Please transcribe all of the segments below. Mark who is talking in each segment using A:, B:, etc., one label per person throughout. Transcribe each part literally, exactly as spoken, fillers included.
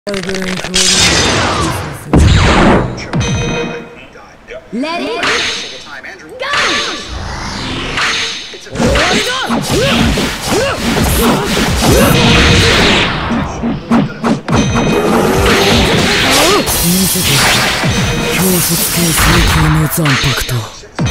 A: Let it go! 見せて強卒系最強の残白と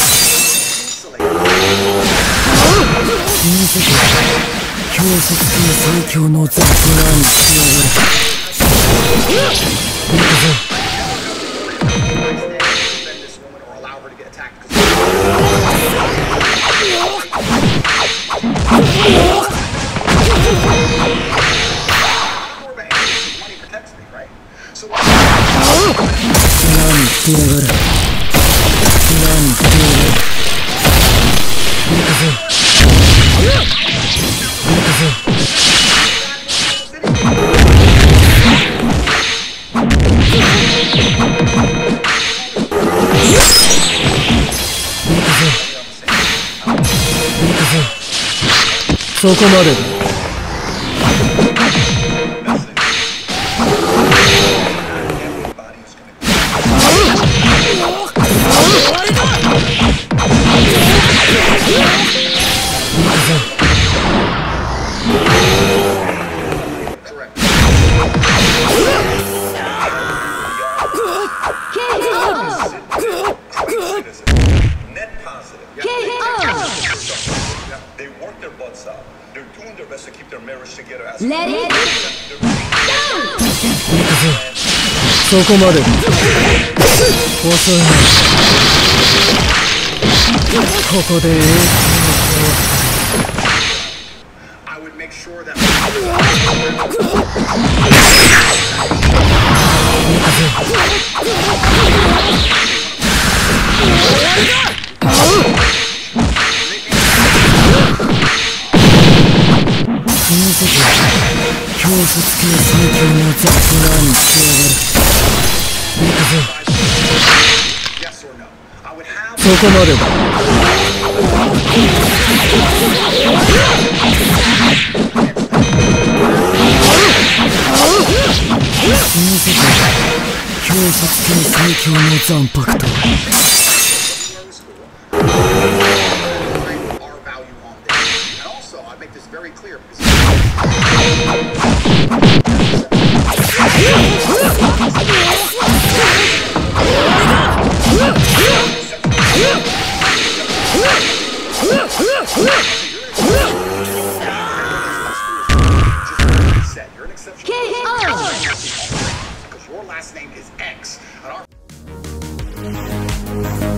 A: 見せて強卒系最強のザ・プランしやがる。行くぞ。何してやがる。何してやがる。行くぞ。行くぞ。そこまでだ。そこまで。遅いな。ここでエー見せて強卒系最強のザ・プランしやがる。行くぞ。そこまでだ。見せて強卒系最強の残白とYour last name is X.